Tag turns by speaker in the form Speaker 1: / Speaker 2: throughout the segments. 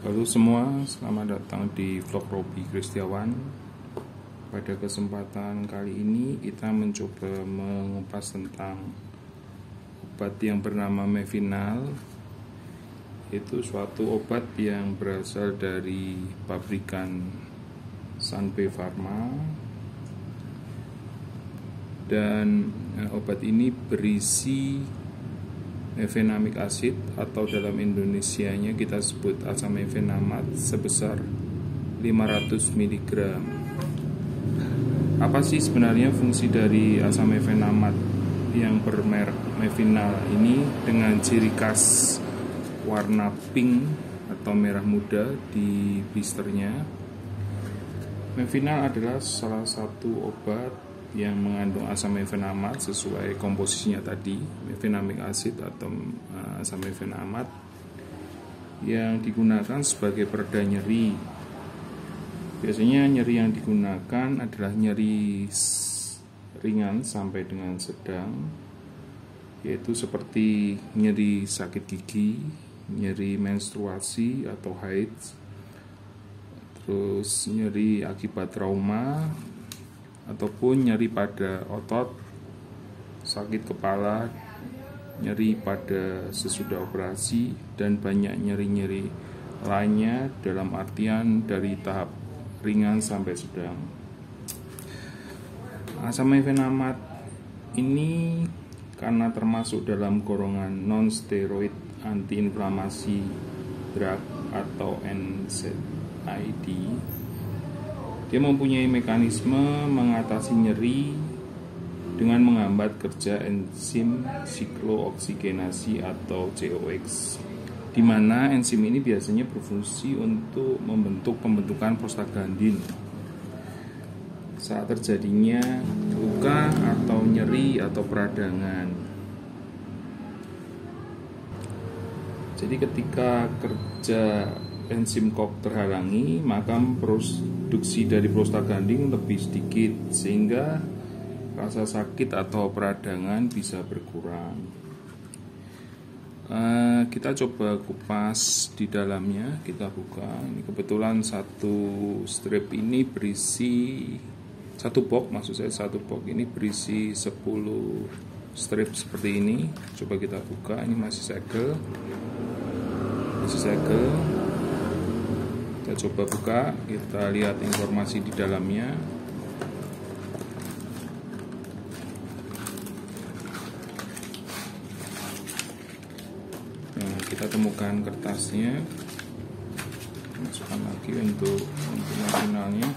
Speaker 1: Halo semua, selamat datang di vlog Robi Kristiawan. Pada kesempatan kali ini kita mencoba mengupas tentang obat yang bernama Mevinal, yaitu suatu obat yang berasal dari pabrikan Sanbe Pharma. Dan obat ini berisi mefenamic acid atau dalam Indonesianya kita sebut asam mefenamat sebesar 500 mg. Apa sih sebenarnya fungsi dari asam mefenamat yang bermerek Mevinal ini dengan ciri khas warna pink atau merah muda di blisternya? Mevinal adalah salah satu obat yang mengandung asam mefenamat sesuai komposisinya tadi, mefenamic acid atau asam mefenamat, yang digunakan sebagai pereda nyeri. Biasanya nyeri yang digunakan adalah nyeri ringan sampai dengan sedang, yaitu seperti nyeri sakit gigi, nyeri menstruasi atau haid, terus nyeri akibat trauma, ataupun nyeri pada otot, sakit kepala, nyeri pada sesudah operasi, dan banyak nyeri-nyeri lainnya dalam artian dari tahap ringan sampai sedang. Asam mefenamat ini karena termasuk dalam golongan non-steroid antiinflamasi drug atau NSAID, dia mempunyai mekanisme mengatasi nyeri dengan menghambat kerja enzim siklooksigenasi atau COX, di mana enzim ini biasanya berfungsi untuk membentuk pembentukan prostaglandin saat terjadinya luka atau nyeri atau peradangan. Jadi ketika kerja enzim COX terhalangi, maka produksi dari prostaglandin lebih sedikit sehingga rasa sakit atau peradangan bisa berkurang. Kita coba kupas di dalamnya, kita buka. Ini kebetulan satu strip ini berisi satu box ini berisi 10 strip seperti ini. Coba kita buka, ini masih segel. Kita coba buka, kita lihat informasi di dalamnya. Nah, kita temukan kertasnya, masukkan lagi untuk finalnya.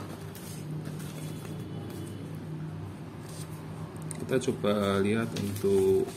Speaker 1: Kita coba lihat untuk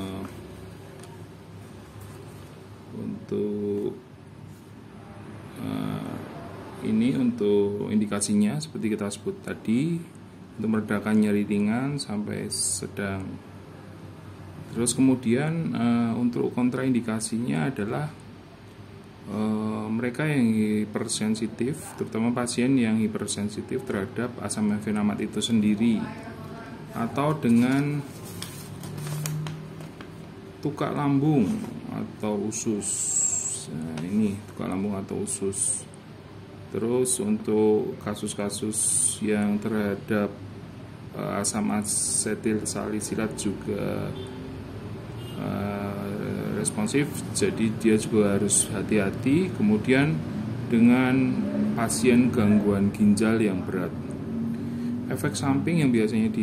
Speaker 1: ini untuk indikasinya seperti kita sebut tadi, untuk meredakan nyeri ringan sampai sedang. Terus kemudian untuk kontraindikasinya adalah mereka yang hipersensitif, terutama pasien yang hipersensitif terhadap asam mefenamat itu sendiri, atau dengan tukak lambung atau usus. Nah, ini tukak lambung atau usus. Terus untuk kasus-kasus yang terhadap asam asetil salisilat juga responsif, jadi dia juga harus hati-hati. Kemudian dengan pasien gangguan ginjal yang berat, efek samping yang biasanya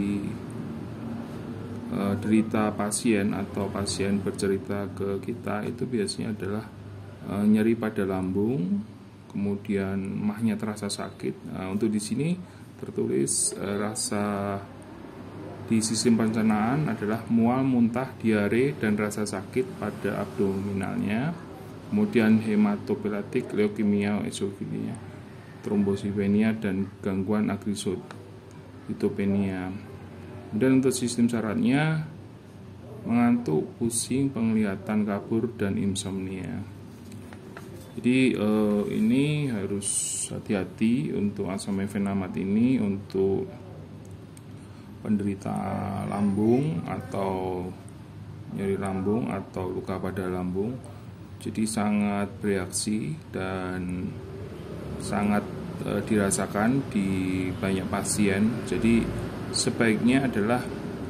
Speaker 1: derita pasien atau pasien bercerita ke kita itu biasanya adalah nyeri pada lambung, kemudian mahnya terasa sakit. Untuk di sini tertulis rasa di sistem pencernaan adalah mual, muntah, diare, dan rasa sakit pada abdominalnya. Kemudian hematopoietik, leukemia, eosinofilnya, trombositopenia, dan gangguan agrositopenia. Dan untuk sistem syaratnya mengantuk, pusing, penglihatan kabur, dan insomnia. Jadi ini harus hati-hati untuk asam mefenamat ini untuk penderita lambung atau nyeri lambung atau luka pada lambung. jadi sangat bereaksi dan sangat dirasakan di banyak pasien. Jadi sebaiknya adalah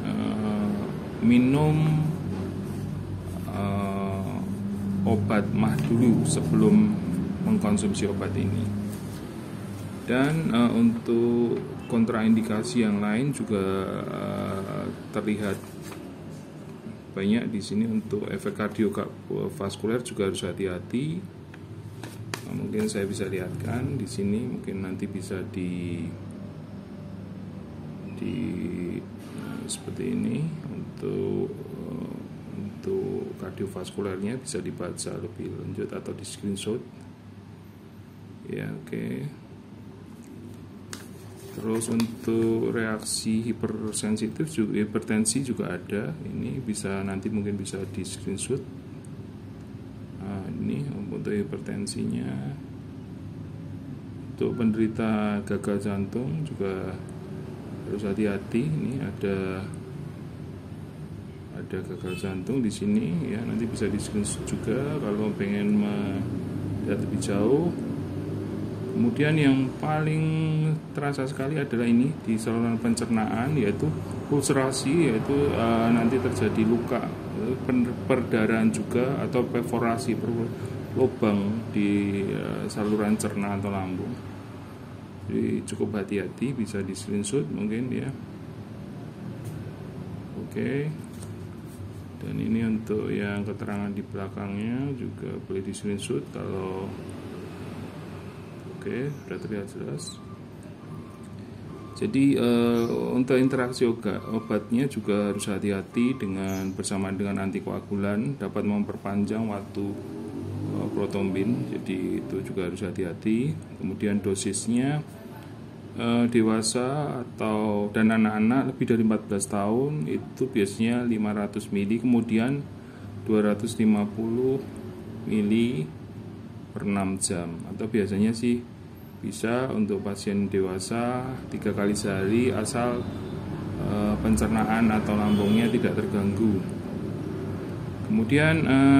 Speaker 1: minum obat MAH dulu sebelum mengkonsumsi obat ini. Dan untuk kontraindikasi yang lain juga terlihat banyak di sini. Untuk efek kardiovaskuler juga harus hati-hati. Mungkin saya bisa lihatkan di sini, mungkin nanti bisa di seperti ini. Untuk kardiovaskulernya bisa dibaca lebih lanjut atau di screenshot ya. Oke. Terus untuk reaksi hipersensitif juga, hipertensi juga ada. Ini bisa nanti mungkin bisa di screenshot. Nah, ini untuk hipertensinya. Untuk penderita gagal jantung juga harus hati-hati. Ini ada gagal jantung di sini ya, nanti bisa di screenshot juga kalau pengen melihat lebih jauh. Kemudian yang paling terasa sekali adalah ini di saluran pencernaan, yaitu ulcerasi, yaitu nanti terjadi luka, perdarahan juga atau perforasi, lubang di saluran cerna atau lambung. Jadi cukup hati-hati, bisa di screenshot mungkin ya. Oke. Dan ini untuk yang keterangan di belakangnya juga boleh di screenshot kalau oke, sudah terlihat jelas. Jadi untuk interaksi obatnya juga harus hati-hati bersamaan dengan antikoagulan, dapat memperpanjang waktu protombin. Jadi itu juga harus hati-hati. Kemudian dosisnya dewasa dan anak-anak lebih dari 14 tahun itu biasanya 500 mili, kemudian 250 mili per 6 jam, atau biasanya sih bisa untuk pasien dewasa 3 kali sehari asal pencernaan atau lambungnya tidak terganggu. Kemudian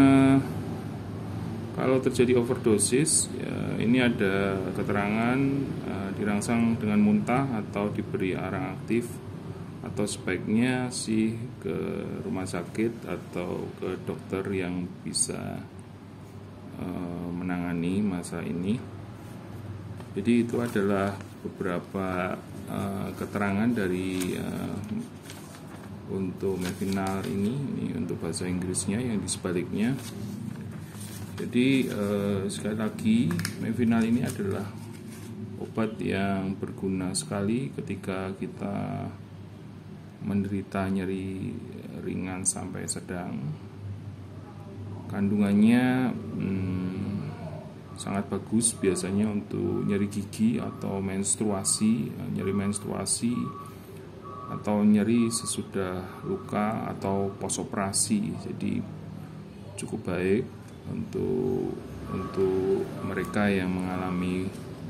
Speaker 1: kalau terjadi overdosis ya, ini ada keterangan dirangsang dengan muntah atau diberi arang aktif, atau sebaiknya sih ke rumah sakit atau ke dokter yang bisa menangani masalah ini. Jadi itu adalah beberapa keterangan dari untuk Mefinal ini untuk bahasa Inggrisnya yang di sebaliknya. Jadi sekali lagi, Mefinal ini adalah obat yang berguna sekali ketika kita menderita nyeri ringan sampai sedang. Kandungannya sangat bagus biasanya untuk nyeri gigi atau nyeri menstruasi atau nyeri sesudah luka atau posoperasi. Jadi cukup baik untuk mereka yang mengalami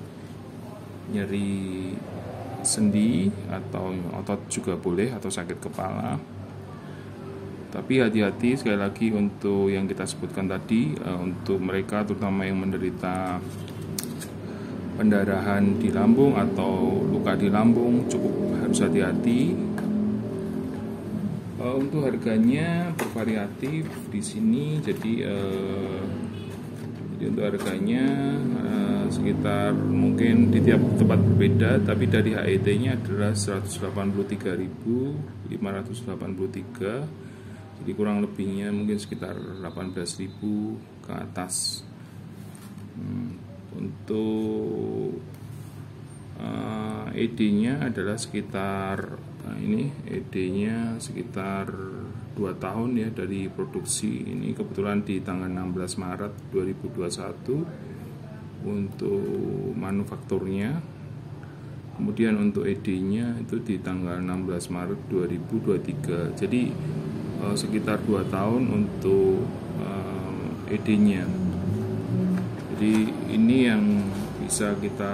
Speaker 1: nyeri sendi atau otot juga boleh, atau sakit kepala. Tapi hati-hati sekali lagi untuk yang kita sebutkan tadi, untuk mereka terutama yang menderita pendarahan di lambung atau luka di lambung cukup harus hati-hati. Untuk harganya bervariatif di sini. Jadi untuk harganya sekitar mungkin di tiap tempat berbeda, tapi dari HET-nya adalah 183.583. Jadi kurang lebihnya mungkin sekitar 18.000 ke atas. Untuk ED-nya adalah sekitar ED-nya sekitar 2 tahun ya dari produksi. Ini kebetulan di tanggal 16 Maret 2021 untuk manufakturnya. Kemudian untuk ED-nya itu di tanggal 16 Maret 2023. Jadi sekitar 2 tahun untuk ED-nya. Jadi ini yang bisa kita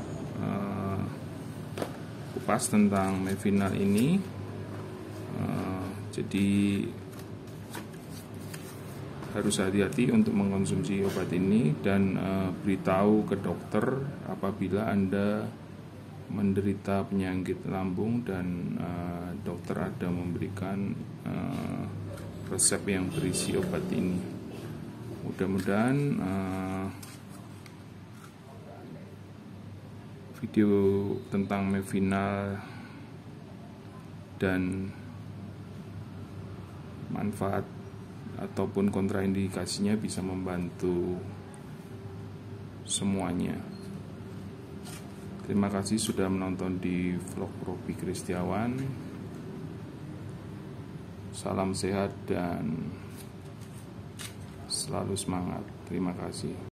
Speaker 1: kupas tentang Mefinal ini. Jadi harus hati-hati untuk mengkonsumsi obat ini, dan beritahu ke dokter apabila Anda menderita penyakit lambung dan dokter ada memberikan resep yang berisi obat ini. Mudah-mudahan video tentang Mevinal dan manfaat ataupun kontraindikasinya bisa membantu semuanya. Terima kasih sudah menonton di vlog Robi Kristiawan. Salam sehat dan selalu semangat. Terima kasih.